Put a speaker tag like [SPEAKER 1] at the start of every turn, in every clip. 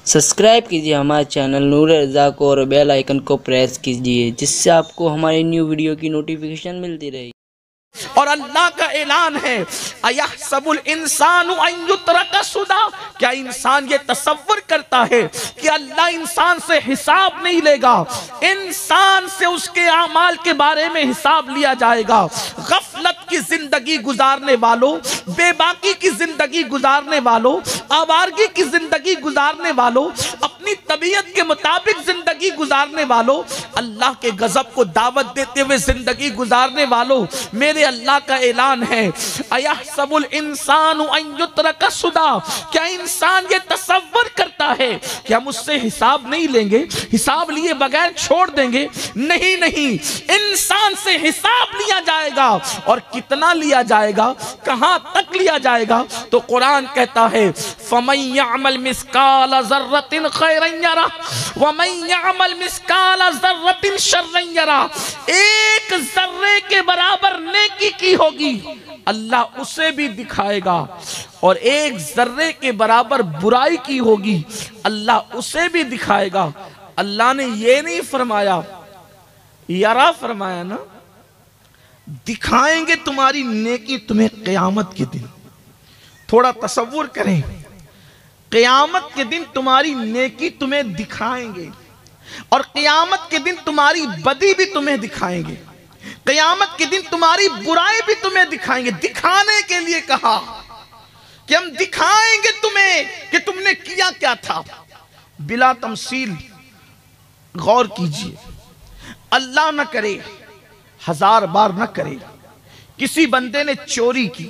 [SPEAKER 1] Subscribe کیجیے ہمارے channel نور رضا کو اور بیل آئیکن کو پریس کیجیے جس سے آپ کو ہماری نیو ویڈیو کی نوٹیفیکیشن ملتی رہے۔
[SPEAKER 2] اور اللہ کا اعلان ہے اَيَحْسَبُ الْإِنسَانُ أَن يُتْرَكَ سُدًى، کیا انسان یہ تصور کرتا ہے کہ اللہ انسان سے حساب نہیں لے گا؟ انسان سے اس کے اعمال کے بارے میں حساب لیا جائے گا۔ غفلت کی زندگی گزارنے والوں، بے باکی کی زندگی گزارنے والوں، آوارگی کی زندگی گزارنے والوں، اپنی طبیعت کے مطابق زندگی گزارنے والوں، اللہ کے غضب کو دعوت دیتے ہوئے زندگی گزارنے والوں، میرے اللہ کا اعلان ہے اَيَحْسَبُ الْإِنسَانُ أَن يُتْرَكَ سُدًى، کیا انسان یہ تصور کرتا ہے کہ ہم اس سے حساب نہیں لیں گے، حساب لیے بغیر چھوڑ دیں گے؟ نہیں نہیں، انسان سے حساب لیا جائے گا، اور کتنا لیا جائے گا، کہاں تک لیا جائے گا؟ تو قرآن کہتا ہے فَمَن يَعْمَلْ مِثْقَالَ ذَرَّةٍ خَيْرًا يَرَهُ وَمَن يَعْمَلْ مِثْقَالَ ذَرَّةٍ شَرًّا يَرَهُ، ایک ذرے کے برابر نیکی کی ہوگی اللہ اسے بھی دکھائے گا، اور ایک ذرے کے برابر برائی کی ہوگی اللہ اسے بھی دکھائے گا۔ اللہ نے یہ نہیں فرمایا، یرا فرمایا نا، دکھائیں گے تمہاری نیکی تمہیں قیامت کے دن۔ تھوڑا تصور کریں، قیامت کے دن تمہاری نیکی تمہیں دکھائیں گے، اور قیامت کے دن تمہاری بدی بھی تمہیں دکھائیں گے، قیامت کے دن تمہاری برائی بھی تمہیں دکھائیں گے۔ دکھانے کے لیے کہا کہ ہم دکھائیں گے تمہیں کہ تم نے کیا کیا تھا۔ بلا تمثیل غور کیجئے، اللہ نہ کرے، ہزار بار نہ کرے، کسی بندے نے چوری کی،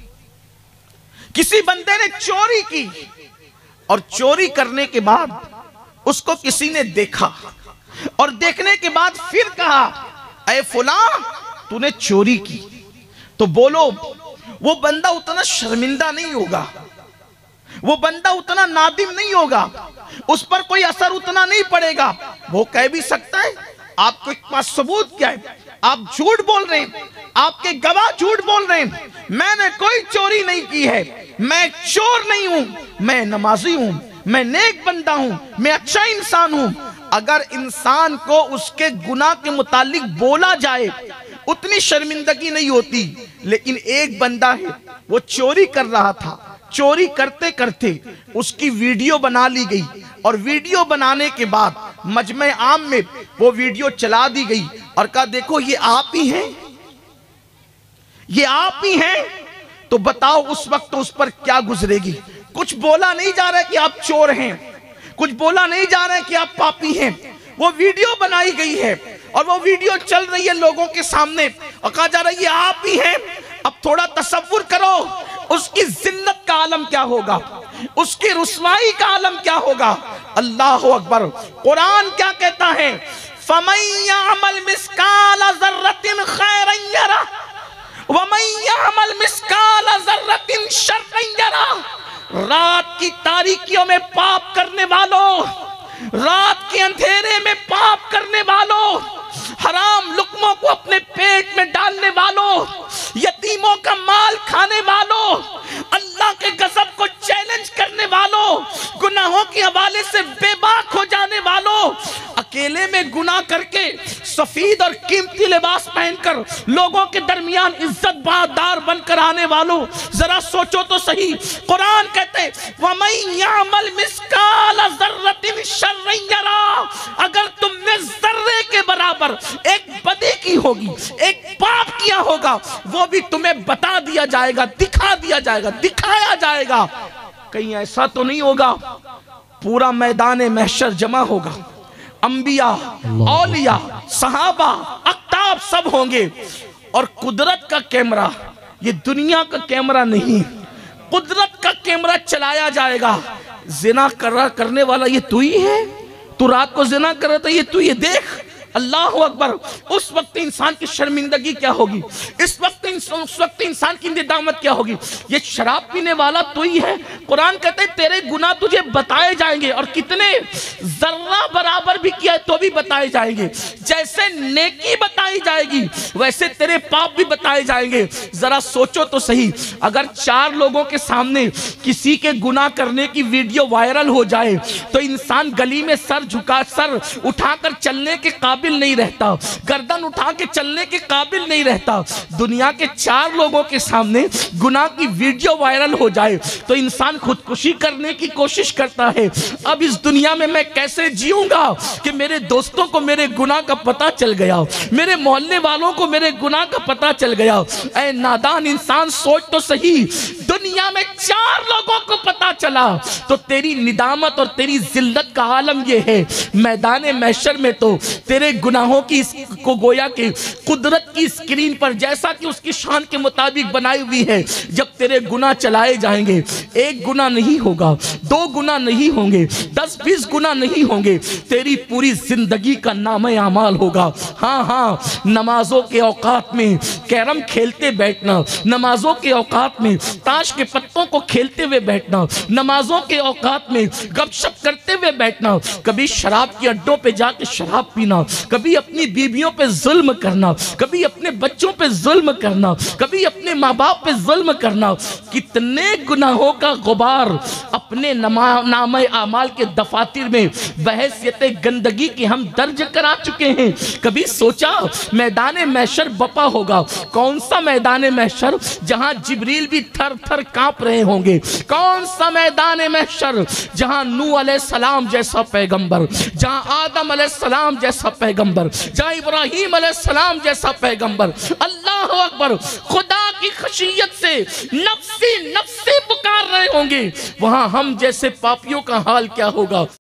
[SPEAKER 2] کسی بندے نے چوری کی، اور چوری کرنے کے بعد اس کو کسی نے دیکھا، اور دیکھنے کے بعد پھر کہا اے فلاں تو نے چوری کی، تو بولو وہ بندہ اتنا شرمندہ نہیں ہوگا، وہ بندہ اتنا نادم نہیں ہوگا، اس پر کوئی اثر اتنا نہیں پڑے گا۔ وہ کہہ بھی سکتا ہے آپ کے پاس ثبوت کیا ہے؟ آپ جھوٹ بول رہے ہیں، آپ کے گواہ جھوٹ بول رہے ہیں، میں نے کوئی چوری نہیں کی ہے، میں چور نہیں ہوں، میں نمازی ہوں، میں نیک بندہ ہوں، میں اچھا انسان ہوں۔ اگر انسان کو اس کے گناہ کے متعلق بولا جائے اتنی شرمندگی نہیں ہوتی، لیکن ایک بندہ ہے وہ چوری کر رہا تھا، چوری کرتے کرتے اس کی ویڈیو بنا لی گئی، اور ویڈیو بنانے کے بعد مجمع عام میں وہ ویڈیو چلا دی گئی، اور کہا دیکھو یہ آپ ہی ہیں، یہ آپ ہی ہیں۔ تو بتاؤ اس وقت اس پر کیا گزرے گی؟ کچھ بولا نہیں جا رہا کہ آپ چور ہیں، کچھ بولا نہیں جا رہا ہے کہ آپ پاپی ہیں، وہ ویڈیو بنائی گئی ہے، اور وہ ویڈیو چل رہی ہے لوگوں کے سامنے، اور کہا جا رہا ہے یہ آپ ہی ہیں۔ اب تھوڑا تصور کرو اس کی ذلت کا عالم کیا ہوگا، اس کی رسوائی کا عالم کیا ہوگا۔ اللہ اکبر۔ قرآن کیا کہتا ہے فَمَن يَعْمَلْ مِثْقَالَ ذَرَّةٍ خَيْرًا يَرَهُ وَمَن يَعْمَلْ مِثْقَالَ ذَرَّةٍ شَرًّا يَرَهُ، رات کی تاریکیوں میں پاپ کرنے والوں، رات کے اندھیرے میں پاپ کرنے والوں، حرام لقموں کو اپنے پیٹ میں ڈالنے والوں، یتیموں کا مال کھانے والوں، اللہ کے غضب کو چیلنج کرنے والوں، گناہوں کے حوالے سے بے باک ہو جانے والوں، اکیلے میں گناہ کر کے سفید اور قیمتی لباس پہن کر لوگوں کے درمیان عزت بادار بن کر آنے والوں، ذرا سوچو تو صحیح۔ قرآن کہتے وَمَن يَعْمَلْ مِثْقَالَ ذَرَّةٍ شَرًّا يَرَهُ، اگر تم نے ذرے کے برابر ایک بدی کی ہوگی، ایک پاپ کیا ہوگا، وہ بھی تمہیں بتا دیا جائے گا، دکھا دیا جائے گا، دکھایا جائے گا۔ کہیں ایسا تو نہیں ہوگا پورا میدان محشر جمع ہوگا، انبیاء، اولیاء، صحابہ، اقطاب سب ہوں گے، اور قدرت کا کیمرہ، یہ دنیا کا کیمرہ نہیں، قدرت کا کیمرہ چلایا جائے گا۔ زنا کرنے والا یہ تو ہی ہے، تو رات کو زنا کر رہا تھا، یہ تو یہ دیکھ۔ اللہ اکبر۔ اس وقت انسان کی شرمندگی کیا ہوگی؟ اس وقت उस वक्त इंसान की निदामत क्या होगी? ये शराब पीने वाला तो ही है। कुरान कहते हैं तेरे गुनाह तुझे बताए जाएंगे, और कितने, जर्रा बराबर भी किया है तो भी बताए जाएंगे। जैसे नेकी बताई जाएगी वैसे तेरे पाप भी बताए जाएंगे। जरा सोचो तो सही, अगर 4 लोगों के सामने किसी के गुनाह करने की वीडियो वायरल हो जाए तो इंसान गली में सर उठाकर चलने के काबिल नहीं रहता, गर्दन उठा के चलने के काबिल नहीं रहता। दुनिया के 4 लोगों के सामने गुनाह की वीडियो वायरल हो जाए तो इंसान खुदकुशी करने की कोशिश करता है। अब इस दुनिया में मैं कैसे जीऊंगा कि मेरे दोस्तों को मेरे गुनाह का पता चल गया, मेरे मोहल्ले वालों को मेरे गुनाह का पता चल गया। ऐ नादान इंसान, सोच तो सही, दुनिया में 4 लोगों को पता चला तो तेरी निदामत और तेरी जिल्लत का आलम यह है। मैदान महशर में तो तेरे गुनाहों की को गोया कि कुदरत की स्क्रीन पर जैसा कि उसकी शान के मुताबिक बनाई हुई है, जब तेरे गुनाह चलाए जाएंगे, 1 गुनाह नहीं होगा, 2 गुनाह नहीं होंगे, 10-20 गुनाह नहीं होंगे, तेरी पूरी जिंदगी का नाम आमाल होगा। हाँ हाँ, नमाजों के औकात में कैरम खेलते बैठना, नमाजों के औकात में ताश के पत्तों को खेलते हुए बैठना, नमाजों के औकात में गपशप करते हुए बैठना, कभी शराब के अड्डों पे जाके शराब पीना, कभी अपनी बीवियों पे जुल्म करना, कभी अपने बच्चों पे जुल्म करना, कभी अपने माँ बाप पे जुल्म करना, कितने गुनाहों का गुबार अपने नामे आमाल के दफातर में बहैसियत गंदगी की हम दर्ज करा चुके हैं। कभी सोचा मैदान महशर बपा होगा? कौन सा मैदान महशर जहां जिब्रील भी थर थर कांप रहे होंगे? कौन सा मैदान महशर जहां नूह अलैहिस्सलाम जैसा पैगंबर, जहां आदम अलैहिस्सलाम जैसा पैगंबर, जहां इब्राहीम अलैहिस्सलाम जैसा पैगंबर अल्लाह अकबर खुदा की खशियत से नफ्सी नफ्सी पुकार रहे होंगे, वहां हम जैसे पापियों का हाल क्या होगा?